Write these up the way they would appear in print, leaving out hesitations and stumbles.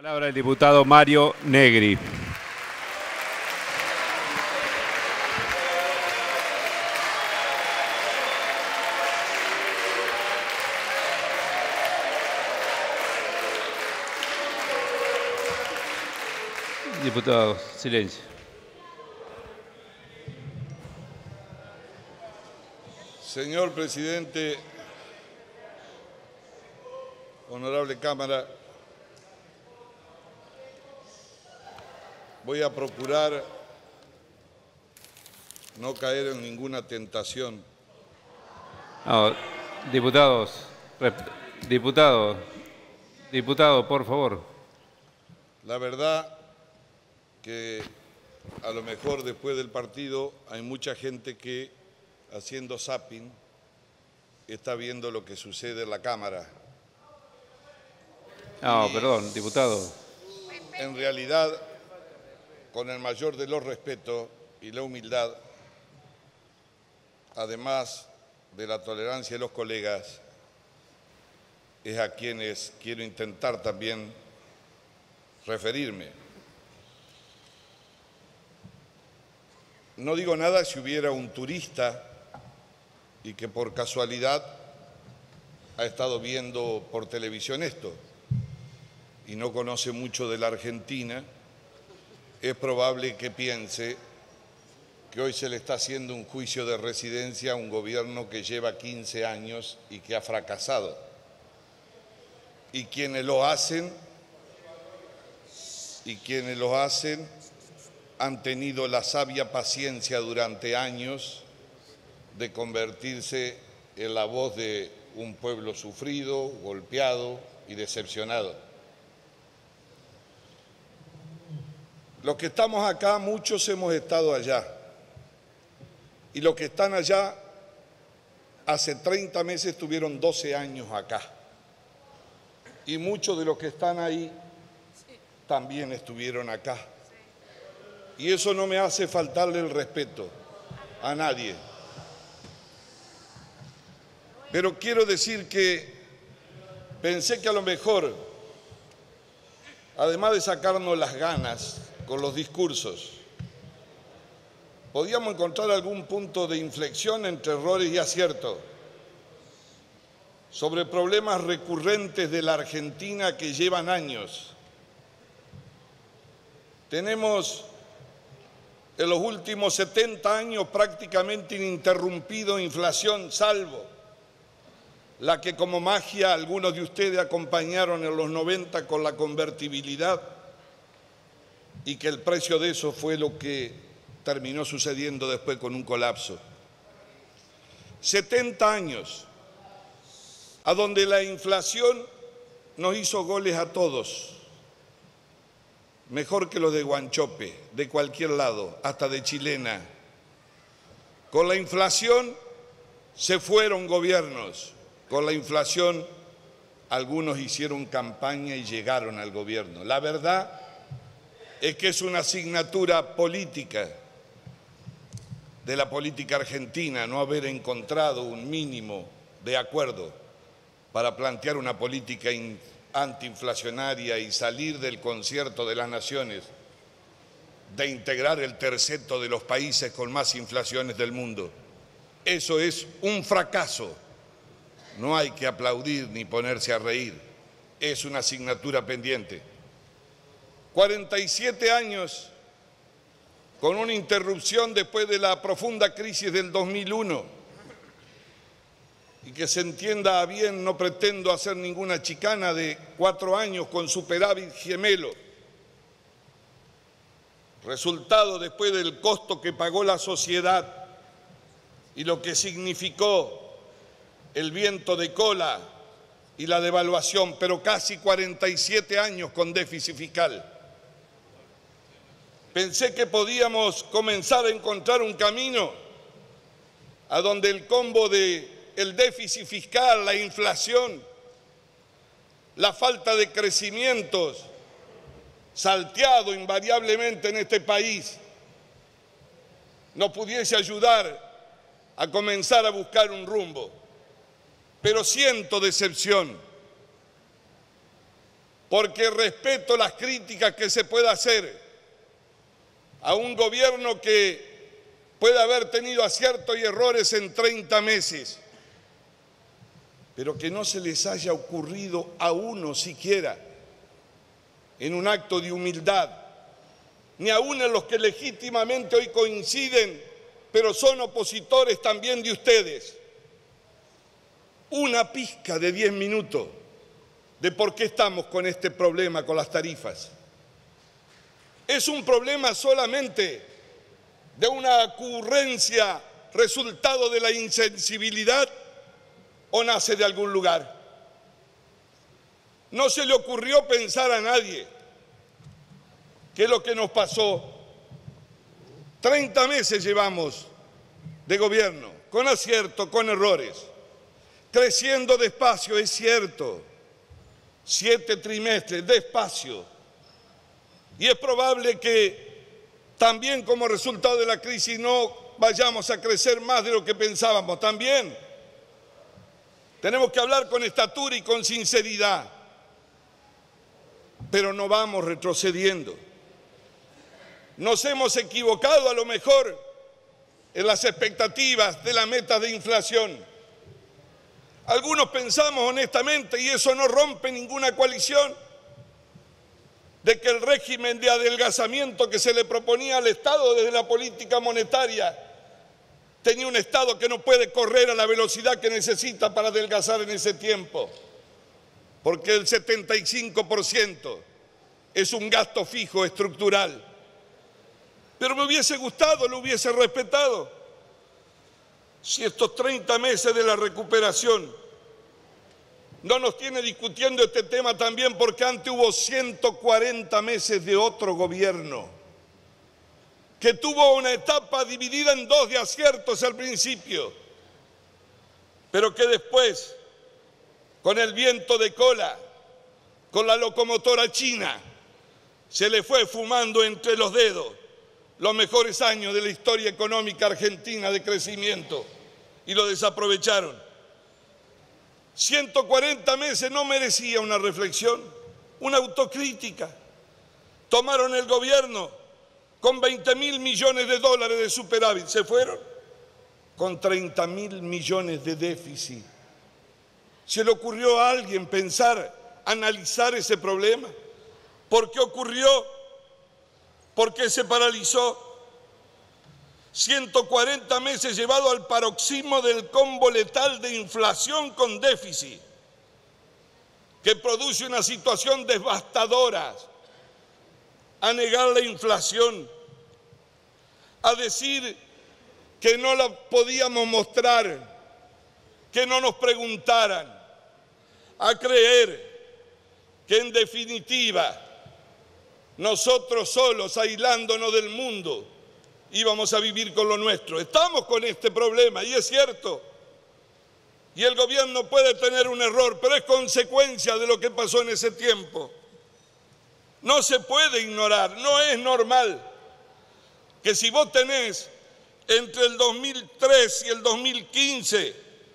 Palabra el diputado Mario Negri. Diputado, silencio. Señor presidente, honorable Cámara, voy a procurar no caer en ninguna tentación. No, diputado, por favor. La verdad que a lo mejor después del partido hay mucha gente que, haciendo zapping, está viendo lo que sucede en la Cámara. No, perdón, diputado. En realidad, con el mayor de los respetos y la humildad, además de la tolerancia de los colegas, es a quienes quiero intentar también referirme. No digo nada si hubiera un turista y que por casualidad ha estado viendo por televisión esto y no conoce mucho de la Argentina, es probable que piense que hoy se le está haciendo un juicio de residencia a un gobierno que lleva 15 años y que ha fracasado. Y quienes lo hacen han tenido la sabia paciencia durante años de convertirse en la voz de un pueblo sufrido, golpeado y decepcionado. Los que estamos acá, muchos hemos estado allá. Y los que están allá, hace 30 meses tuvieron 12 años acá. Y muchos de los que están ahí también estuvieron acá. Y eso no me hace faltarle el respeto a nadie. Pero quiero decir que pensé que a lo mejor, además de sacarnos las ganas con los discursos, podíamos encontrar algún punto de inflexión entre errores y aciertos sobre problemas recurrentes de la Argentina que llevan años. Tenemos en los últimos 70 años prácticamente ininterrumpido inflación, salvo la que como magia algunos de ustedes acompañaron en los 90 con la convertibilidad y que el precio de eso fue lo que terminó sucediendo después con un colapso. 70 años a donde la inflación nos hizo goles a todos, mejor que los de Guanchope, de cualquier lado, hasta de Chilena. Con la inflación se fueron gobiernos, con la inflación algunos hicieron campaña y llegaron al gobierno. La verdad es que es una asignatura política de la política argentina no haber encontrado un mínimo de acuerdo para plantear una política antiinflacionaria y salir del concierto de las naciones, de integrar el terceto de los países con más inflaciones del mundo. Eso es un fracaso. No hay que aplaudir ni ponerse a reír. Es una asignatura pendiente. 47 años con una interrupción después de la profunda crisis del 2001. Y que se entienda bien, no pretendo hacer ninguna chicana, de 4 años con superávit gemelo. Resultado después del costo que pagó la sociedad y lo que significó el viento de cola y la devaluación, pero casi 47 años con déficit fiscal. Pensé que podíamos comenzar a encontrar un camino a donde el combo de el déficit fiscal, la inflación, la falta de crecimientos salteado invariablemente en este país, nos pudiese ayudar a comenzar a buscar un rumbo. Pero siento decepción. porque respeto las críticas que se pueda hacer a un gobierno que puede haber tenido aciertos y errores en 30 meses, pero que no se les haya ocurrido a uno siquiera, en un acto de humildad, ni aún en los que legítimamente hoy coinciden, pero son opositores también de ustedes, una pizca de 10 minutos de por qué estamos con este problema con las tarifas. ¿Es un problema solamente de una ocurrencia resultado de la insensibilidad o nace de algún lugar? No se le ocurrió pensar a nadie que lo que nos pasó, 30 meses llevamos de gobierno, con acierto, con errores, creciendo despacio, es cierto, 7 trimestres, despacio. Y es probable que también como resultado de la crisis no vayamos a crecer más de lo que pensábamos. También tenemos que hablar con estatura y con sinceridad, pero no vamos retrocediendo. Nos hemos equivocado a lo mejor en las expectativas de la meta de inflación. Algunos pensamos honestamente, y eso no rompe ninguna coalición, de que el régimen de adelgazamiento que se le proponía al Estado desde la política monetaria tenía un Estado que no puede correr a la velocidad que necesita para adelgazar en ese tiempo, porque el 75% es un gasto fijo estructural. Pero me hubiese gustado, lo hubiese respetado, si estos 30 meses de la recuperación no nos tiene discutiendo este tema también porque antes hubo 140 meses de otro gobierno que tuvo una etapa dividida en 2 de aciertos al principio, pero que después, con el viento de cola, con la locomotora china, se le fue fumando entre los dedos los mejores años de la historia económica argentina de crecimiento y lo desaprovecharon. 140 meses no merecía una reflexión, una autocrítica. Tomaron el gobierno con 20.000 millones de dólares de superávit, se fueron con 30.000 millones de déficit. ¿Se le ocurrió a alguien pensar, analizar ese problema? ¿Por qué ocurrió? ¿Por qué se paralizó? 140 meses llevado al paroxismo del combo letal de inflación con déficit, que produce una situación devastadora. A negar la inflación, a decir que no la podíamos mostrar, que no nos preguntaran, a creer que en definitiva nosotros solos, aislándonos del mundo, íbamos a vivir con lo nuestro. Estamos con este problema y es cierto. Y el gobierno puede tener un error, pero es consecuencia de lo que pasó en ese tiempo. No se puede ignorar, no es normal que si vos tenés entre el 2003 y el 2015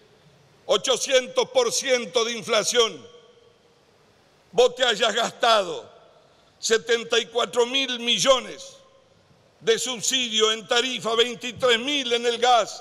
800% de inflación, vos te hayas gastado 74.000 millones de subsidio en tarifa, 23.000 en el gas,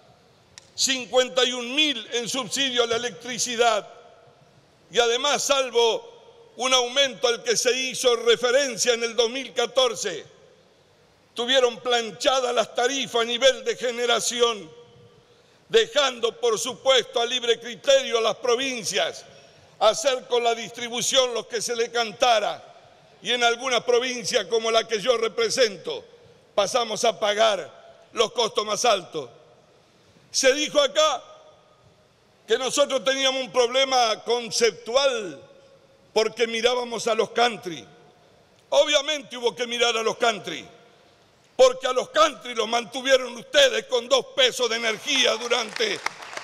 51.000 en subsidio a la electricidad y además, salvo un aumento al que se hizo referencia en el 2014, tuvieron planchadas las tarifas a nivel de generación, dejando por supuesto a libre criterio a las provincias hacer con la distribución lo que se le cantara. Y en algunas provincias como la que yo represento, pasamos a pagar los costos más altos. Se dijo acá que nosotros teníamos un problema conceptual porque mirábamos a los country. Obviamente hubo que mirar a los country, porque a los country los mantuvieron ustedes con 2 pesos de energía durante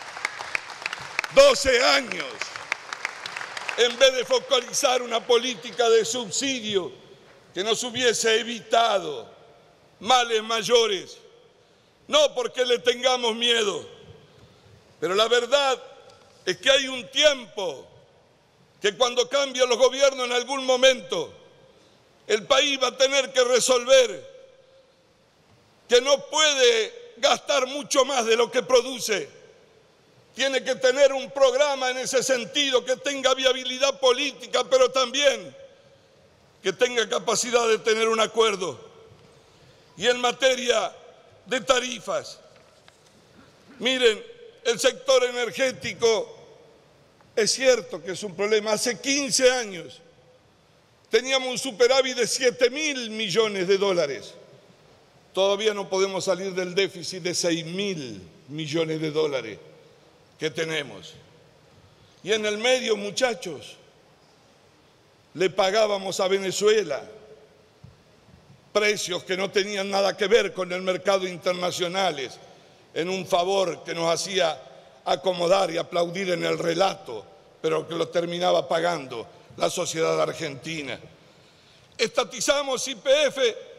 12 años. En vez de focalizar una política de subsidio que nos hubiese evitado males mayores, no porque le tengamos miedo, pero la verdad es que hay un tiempo que cuando cambien los gobiernos en algún momento, el país va a tener que resolver que no puede gastar mucho más de lo que produce. Tiene que tener un programa en ese sentido que tenga viabilidad política, pero también que tenga capacidad de tener un acuerdo. Y en materia de tarifas, miren, el sector energético es cierto que es un problema. Hace 15 años teníamos un superávit de 7.000 millones de dólares. Todavía no podemos salir del déficit de 6.000 millones de dólares que tenemos. Y en el medio, muchachos, le pagábamos a Venezuela precios que no tenían nada que ver con el mercado internacional, en un favor que nos hacía acomodar y aplaudir en el relato, pero que lo terminaba pagando la sociedad argentina. Estatizamos YPF,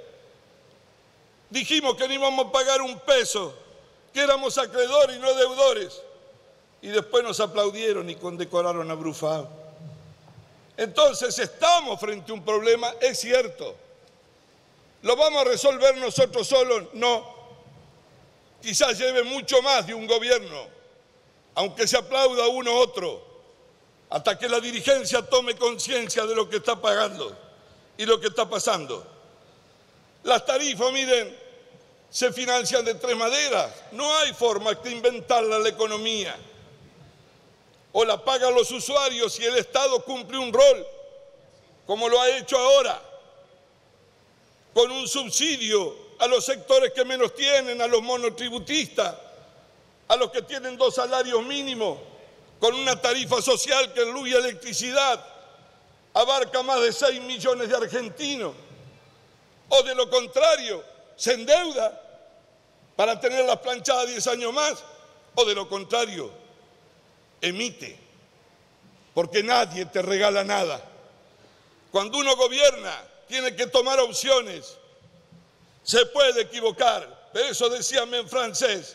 dijimos que no íbamos a pagar un peso, que éramos acreedores y no deudores, y después nos aplaudieron y condecoraron a Brufao. Entonces estamos frente a un problema, es cierto. ¿Lo vamos a resolver nosotros solos? No. Quizás lleve mucho más de un gobierno, aunque se aplauda uno u otro, hasta que la dirigencia tome conciencia de lo que está pagando y lo que está pasando. Las tarifas, miren, se financian de tres maneras. No hay forma de inventarla la economía. O la pagan los usuarios y el Estado cumple un rol, como lo ha hecho ahora, con un subsidio a los sectores que menos tienen, a los monotributistas, a los que tienen 2 salarios mínimos, con una tarifa social que en luz y electricidad abarca más de 6 millones de argentinos. O de lo contrario, se endeuda para tenerlas planchadas 10 años más, o de lo contrario, emite, porque nadie te regala nada. Cuando uno gobierna, tiene que tomar opciones. Se puede equivocar, pero eso decían en francés.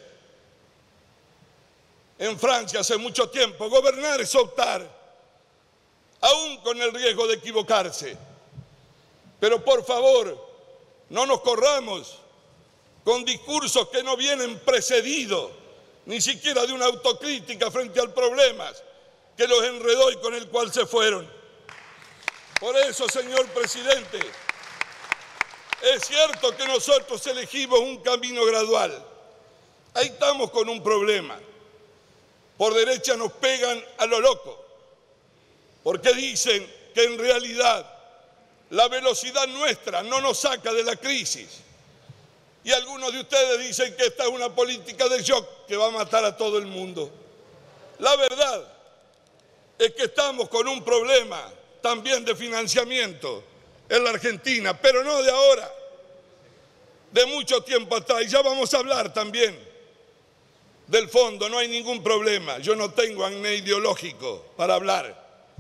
En Francia hace mucho tiempo, gobernar es optar, aún con el riesgo de equivocarse. Pero por favor, no nos corramos con discursos que no vienen precedidos ni siquiera de una autocrítica frente al problema que los enredó y con el cual se fueron. Por eso, señor presidente, es cierto que nosotros elegimos un camino gradual. Ahí estamos con un problema. Por derecha nos pegan a lo loco, porque dicen que en realidad la velocidad nuestra no nos saca de la crisis. Y algunos de ustedes dicen que esta es una política de shock que va a matar a todo el mundo. La verdad es que estamos con un problema también de financiamiento en la Argentina, pero no de ahora, de mucho tiempo atrás. Y ya vamos a hablar también del fondo, no hay ningún problema. Yo no tengo acné ideológico para hablar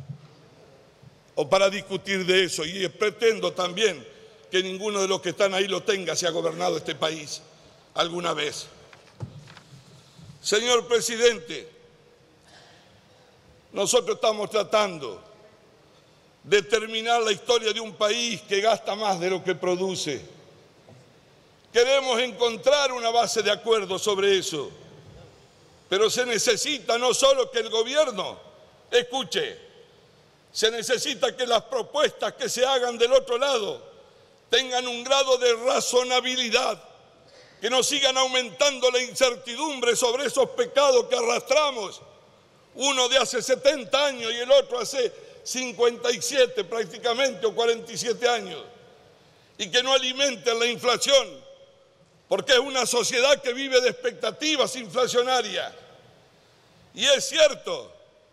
o para discutir de eso, y pretendo también que ninguno de los que están ahí lo tenga si ha gobernado este país alguna vez. Señor presidente, nosotros estamos tratando de terminar la historia de un país que gasta más de lo que produce. Queremos encontrar una base de acuerdo sobre eso, pero se necesita no solo que el gobierno escuche, se necesita que las propuestas que se hagan del otro lado tengan un grado de razonabilidad, que no sigan aumentando la incertidumbre sobre esos pecados que arrastramos, uno de hace 70 años y el otro hace 57 prácticamente o 47 años, y que no alimenten la inflación, porque es una sociedad que vive de expectativas inflacionarias. Y es cierto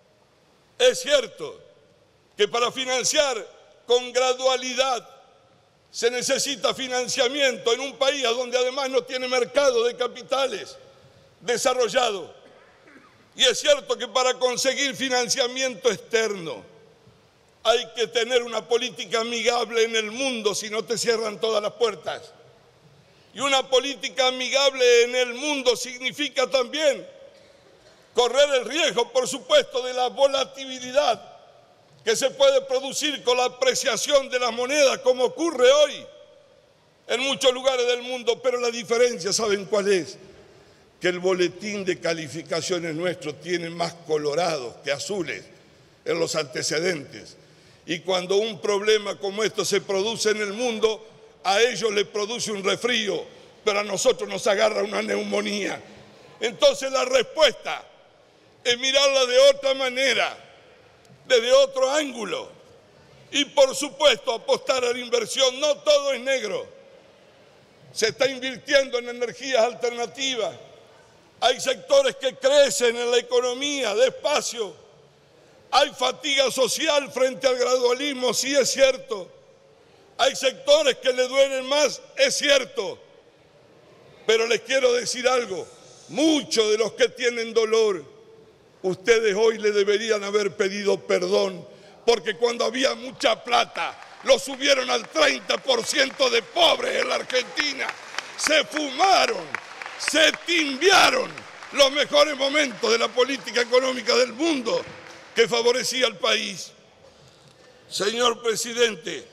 que para financiar con gradualidad se necesita financiamiento en un país donde además no tiene mercado de capitales desarrollado. Y es cierto que para conseguir financiamiento externo hay que tener una política amigable en el mundo, si no te cierran todas las puertas. Y una política amigable en el mundo significa también correr el riesgo, por supuesto, de la volatilidad que se puede producir con la apreciación de las monedas, como ocurre hoy en muchos lugares del mundo, pero la diferencia, ¿saben cuál es? Que el boletín de calificaciones nuestro tiene más colorados que azules en los antecedentes. Y cuando un problema como esto se produce en el mundo, a ellos les produce un resfrío, pero a nosotros nos agarra una neumonía. Entonces la respuesta es mirarla de otra manera, desde otro ángulo. Y por supuesto apostar a la inversión. No todo es negro. Se está invirtiendo en energías alternativas. Hay sectores que crecen en la economía despacio. Hay fatiga social frente al gradualismo, sí es cierto. Hay sectores que le duelen más, es cierto. Pero les quiero decir algo, muchos de los que tienen dolor, ustedes hoy le deberían haber pedido perdón, porque cuando había mucha plata, lo subieron al 30% de pobres en la Argentina. Se fumaron, se timbiaron los mejores momentos de la política económica del mundo que favorecía al país. Señor presidente,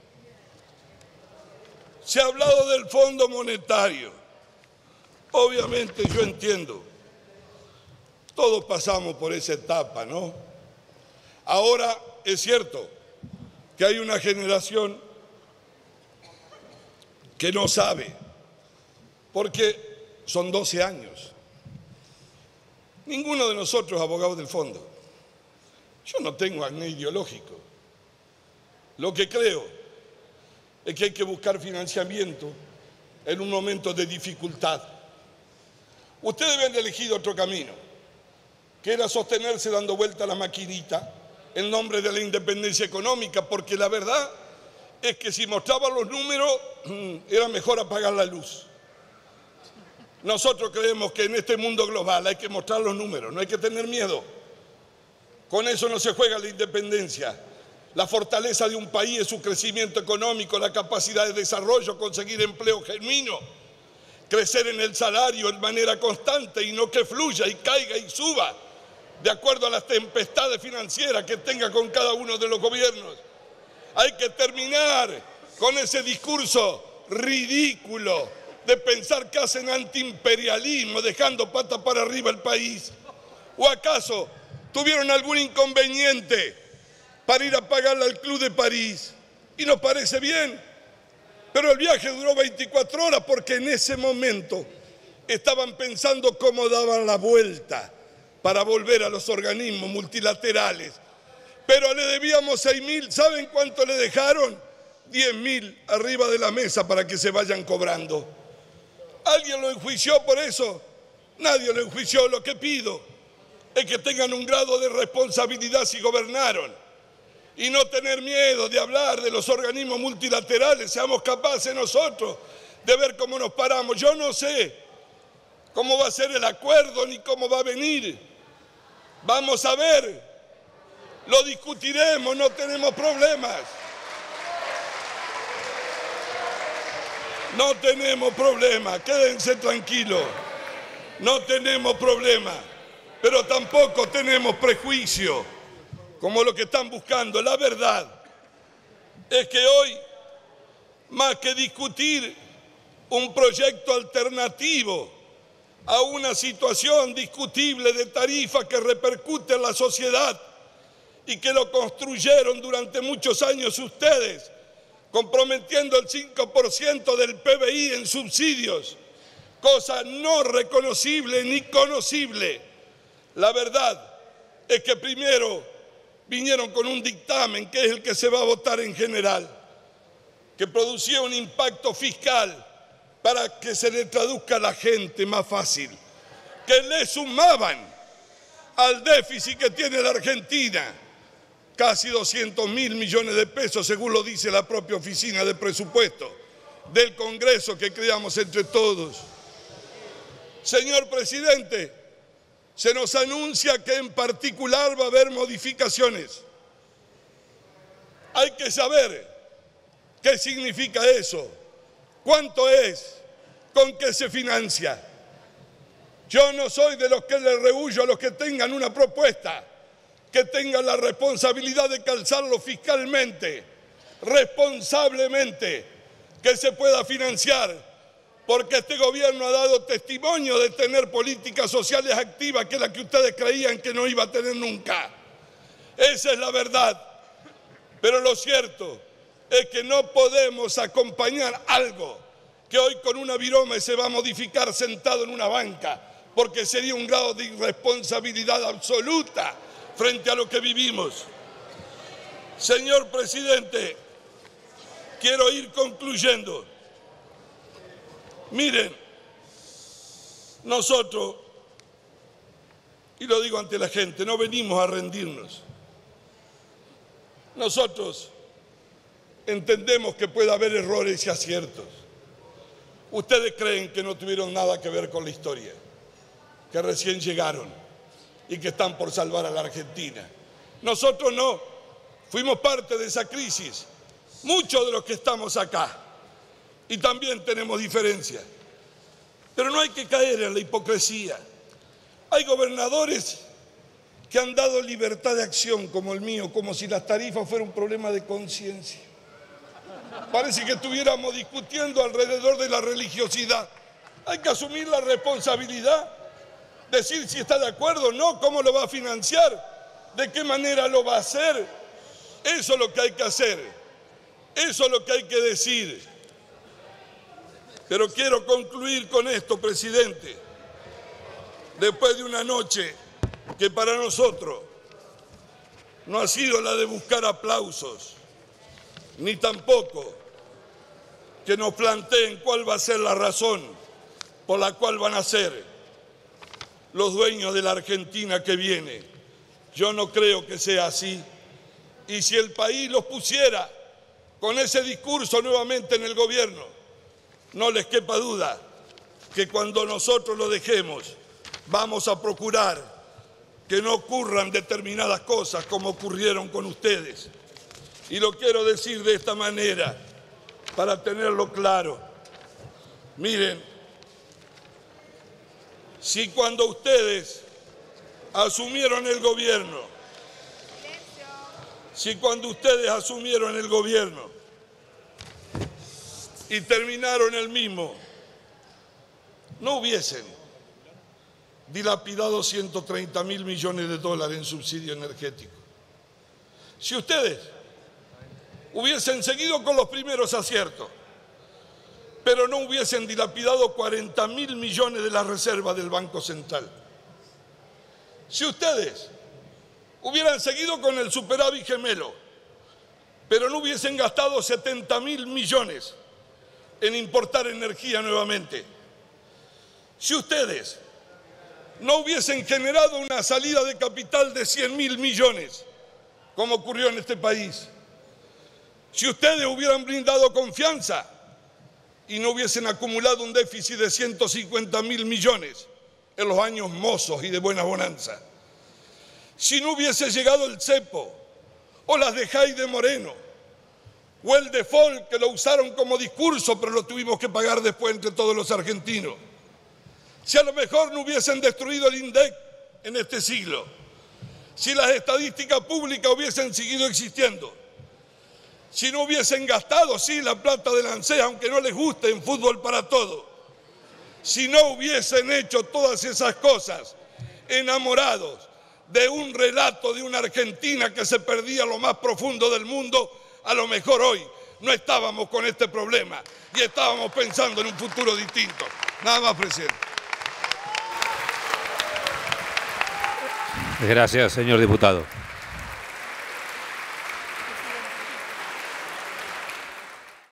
se ha hablado del Fondo Monetario. Obviamente yo entiendo, todos pasamos por esa etapa, ¿no? Ahora es cierto que hay una generación que no sabe, porque son 12 años. Ninguno de nosotros es abogado del fondo. Yo no tengo acné ideológico. Lo que creo es que hay que buscar financiamiento en un momento de dificultad. Ustedes habían elegido otro camino, que era sostenerse dando vuelta a la maquinita en nombre de la independencia económica, porque la verdad es que si mostraban los números era mejor apagar la luz. Nosotros creemos que en este mundo global hay que mostrar los números, no hay que tener miedo. Con eso no se juega la independencia. La fortaleza de un país es su crecimiento económico, la capacidad de desarrollo, conseguir empleo genuino, crecer en el salario de manera constante y no que fluya y caiga y suba de acuerdo a las tempestades financieras que tenga con cada uno de los gobiernos. Hay que terminar con ese discurso ridículo de pensar que hacen antiimperialismo dejando pata para arriba el país. ¿O acaso tuvieron algún inconveniente para ir a pagarle al Club de París? Y nos parece bien, pero el viaje duró 24 horas porque en ese momento estaban pensando cómo daban la vuelta para volver a los organismos multilaterales. Pero le debíamos 6.000, ¿saben cuánto le dejaron? 10.000 arriba de la mesa para que se vayan cobrando. ¿Alguien lo enjuició por eso? Nadie lo enjuició. Lo que pido es que tengan un grado de responsabilidad si gobernaron y no tener miedo de hablar de los organismos multilaterales. Seamos capaces nosotros de ver cómo nos paramos. Yo no sé cómo va a ser el acuerdo ni cómo va a venir. Vamos a ver, lo discutiremos, no tenemos problemas. No tenemos problema, quédense tranquilos, no tenemos problema, pero tampoco tenemos prejuicio, como lo que están buscando. La verdad es que hoy, más que discutir un proyecto alternativo a una situación discutible de tarifa que repercute en la sociedad y que lo construyeron durante muchos años ustedes, comprometiendo el 5% del PBI en subsidios, cosa no reconocible ni conocible. La verdad es que primero vinieron con un dictamen, que es el que se va a votar en general, que producía un impacto fiscal para que se le traduzca a la gente más fácil, que le sumaban al déficit que tiene la Argentina casi 200.000 millones de pesos, según lo dice la propia Oficina de Presupuesto del Congreso que creamos entre todos. Señor presidente, se nos anuncia que en particular va a haber modificaciones. Hay que saber qué significa eso, cuánto es, con qué se financia. Yo no soy de los que le rehuyo a los que tengan una propuesta, que tenga la responsabilidad de calzarlo fiscalmente, responsablemente, que se pueda financiar, porque este gobierno ha dado testimonio de tener políticas sociales activas, que es la que ustedes creían que no iba a tener nunca. Esa es la verdad. Pero lo cierto es que no podemos acompañar algo que hoy con una virome se va a modificar sentado en una banca, porque sería un grado de irresponsabilidad absoluta frente a lo que vivimos. Señor presidente, quiero ir concluyendo. Miren, nosotros, y lo digo ante la gente, no venimos a rendirnos. Nosotros entendemos que puede haber errores y aciertos. Ustedes creen que no tuvieron nada que ver con la historia, que recién llegaron y que están por salvar a la Argentina. Nosotros no, fuimos parte de esa crisis, muchos de los que estamos acá, y también tenemos diferencias. Pero no hay que caer en la hipocresía. Hay gobernadores que han dado libertad de acción como el mío, como si las tarifas fueran un problema de conciencia. Parece que estuviéramos discutiendo alrededor de la religiosidad. Hay que asumir la responsabilidad, decir si está de acuerdo o no, cómo lo va a financiar, de qué manera lo va a hacer. Eso es lo que hay que hacer, eso es lo que hay que decir. Pero quiero concluir con esto, presidente. Después de una noche que para nosotros no ha sido la de buscar aplausos, ni tampoco que nos planteen cuál va a ser la razón por la cual van a ser los dueños de la Argentina que viene. Yo no creo que sea así. Y si el país los pusiera con ese discurso nuevamente en el gobierno, no les quepa duda que cuando nosotros lo dejemos, vamos a procurar que no ocurran determinadas cosas como ocurrieron con ustedes. Y lo quiero decir de esta manera, para tenerlo claro. Miren, si cuando ustedes asumieron el gobierno, y terminaron el mismo, no hubiesen dilapidado 130.000 millones de dólares en subsidio energético. Si ustedes hubiesen seguido con los primeros aciertos, pero no hubiesen dilapidado 40.000 millones de la reserva del Banco Central. Si ustedes hubieran seguido con el superávit gemelo, pero no hubiesen gastado 70.000 millones en importar energía nuevamente. Si ustedes no hubiesen generado una salida de capital de 100.000 millones, como ocurrió en este país. Si ustedes hubieran brindado confianza y no hubiesen acumulado un déficit de 150.000 millones en los años mozos y de buena bonanza. Si no hubiese llegado el cepo o las de Jaime Moreno o el default que lo usaron como discurso pero lo tuvimos que pagar después entre todos los argentinos. Si a lo mejor no hubiesen destruido el INDEC en este siglo. Si las estadísticas públicas hubiesen seguido existiendo. Si no hubiesen gastado, sí, la plata del ANSES, aunque no les guste, en fútbol para todo. Si no hubiesen hecho todas esas cosas, enamorados de un relato de una Argentina que se perdía lo más profundo del mundo, a lo mejor hoy no estábamos con este problema y estábamos pensando en un futuro distinto. Nada más, presidente. Gracias, señor diputado.